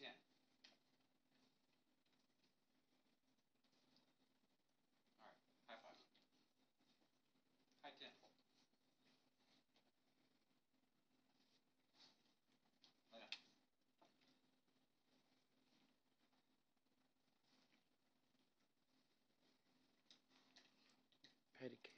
10. All right, high five. High 10. Lay down. Petty